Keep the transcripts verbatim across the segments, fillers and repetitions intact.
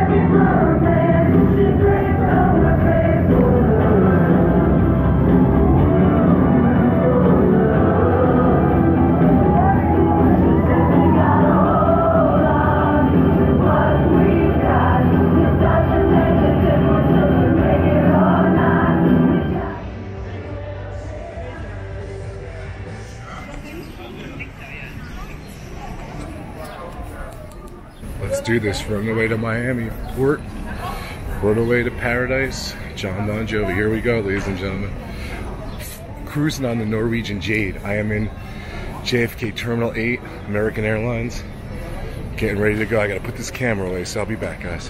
Let's do this. We're on the way to Miami Port. We're on the way to paradise. Jon Bon Jovi. Here we go, ladies and gentlemen. Cruising on the Norwegian Jade. I am in J F K Terminal eight, American Airlines. Getting ready to go. I gotta put this camera away, so I'll be back, guys.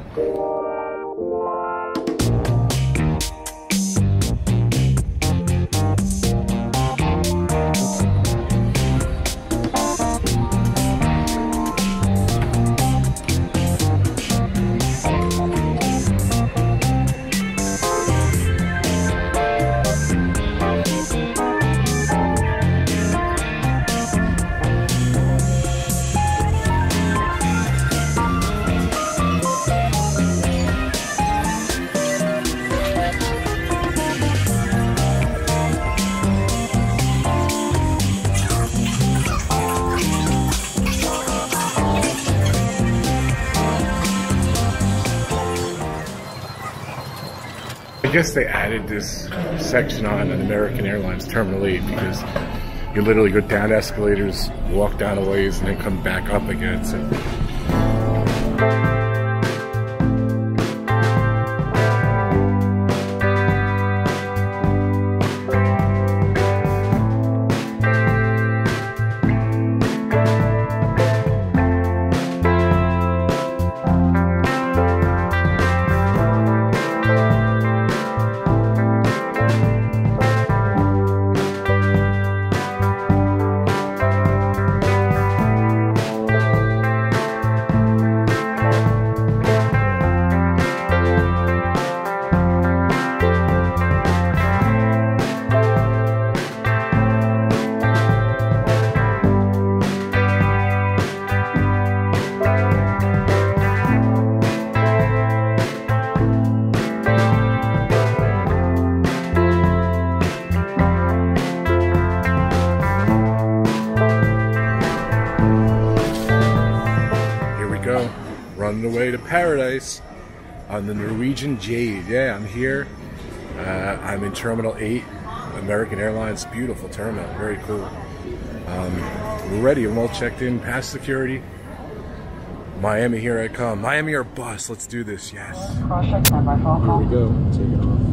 I guess they added this section on an American Airlines Terminal eight because you literally go down escalators, walk down a ways, and then come back up again. So. Running away to paradise on the Norwegian Jade. Yeah, I'm here. Uh, I'm in Terminal eight, American Airlines. Beautiful terminal, very cool. Um, we're ready. I'm all checked in, past security. Miami, here I come. Miami or bus. Let's do this. Yes. Here we go. Take it off.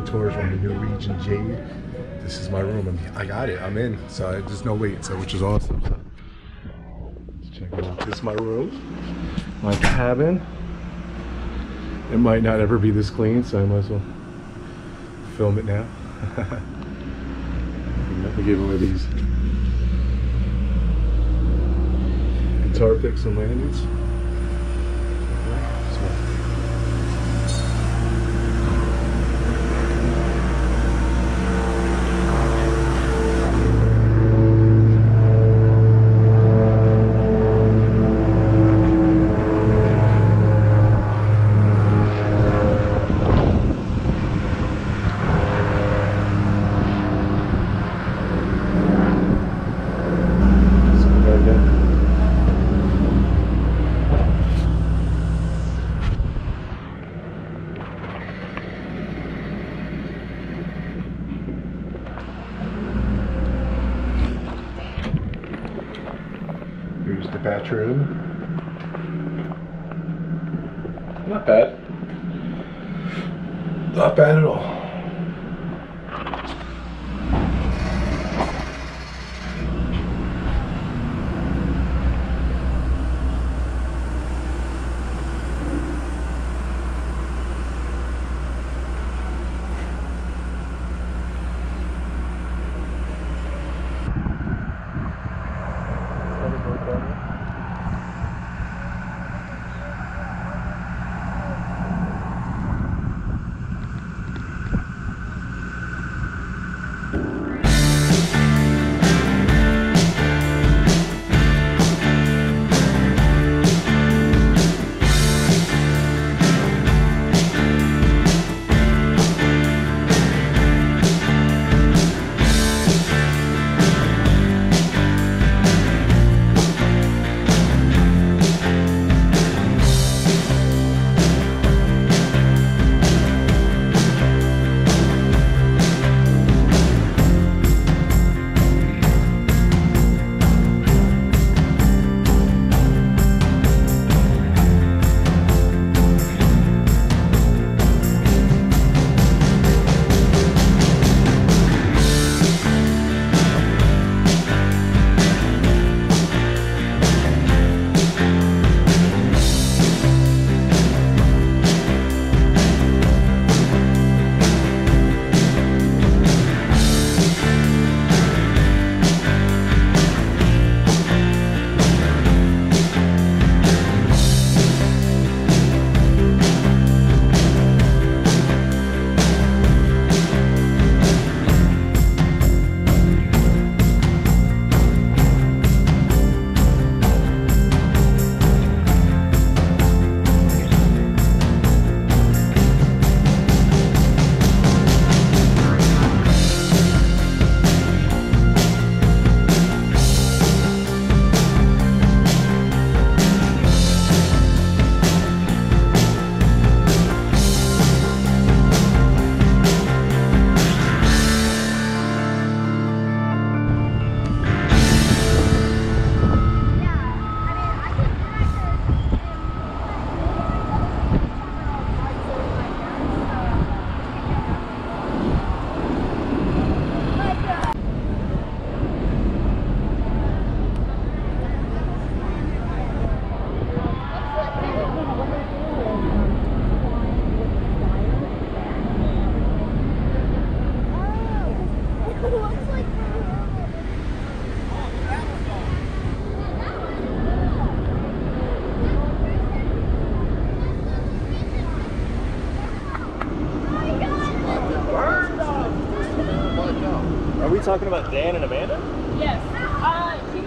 tours from the Norwegian Jade. This is my room, and I got it. I'm in, so I, there's no wait, so which is awesome. So let's check it out. This is my room, my cabin. It might not ever be this clean, so I might as well film it now. Let me give away these guitar picks and landings. Here's the bathroom. Not bad. Not bad at all. Are we talking about Dan and Amanda? Yes. Uh, she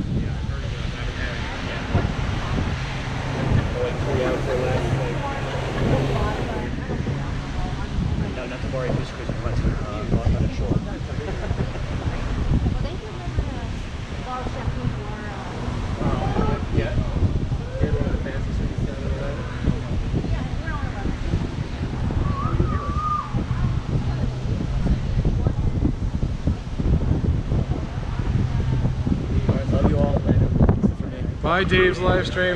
Like three hours for last night. Hi, Dave's live stream.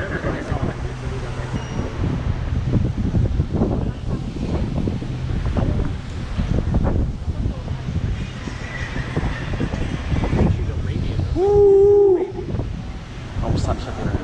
Woo! Almost touched it there.